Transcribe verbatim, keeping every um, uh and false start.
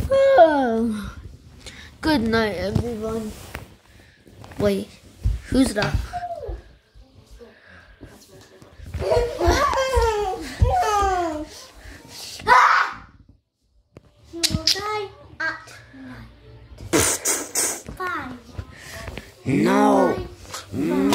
Oh. Good night, everyone. Wait, who's that? He will die at night. Five. No. Five.